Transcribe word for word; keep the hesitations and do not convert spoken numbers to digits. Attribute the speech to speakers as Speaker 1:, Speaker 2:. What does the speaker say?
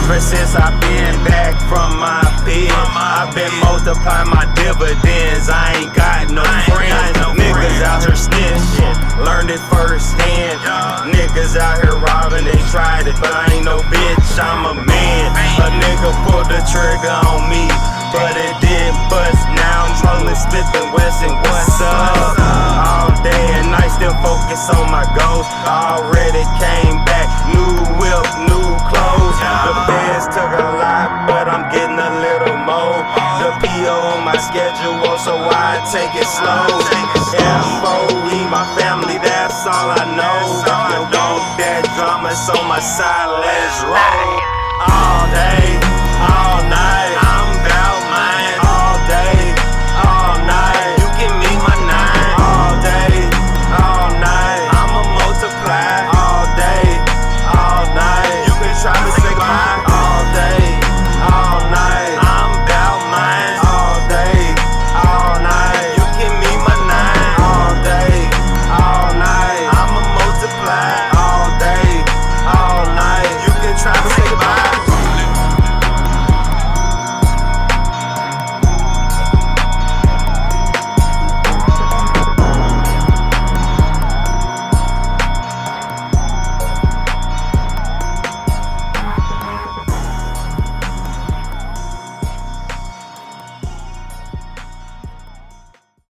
Speaker 1: Ever since I've been back from my pit, I've been multiplying my dividends. I ain't got no friends. Niggas out here snitching, learned it firsthand. Niggas out here robbing, they tried it, but I ain't no bitch, I'm a man. A nigga pulled the trigger on me, but it didn't bust. Now I'm rolling Smith and Wesson, what's up? All day and night, still focus on my goals. Already came back, new whip, new clothes. The feds took a lot, but I'm getting a little more. The P O on my schedule, so I take it slow. F O E, my family, that's all I know. Don't that drama, so my side, let's roll.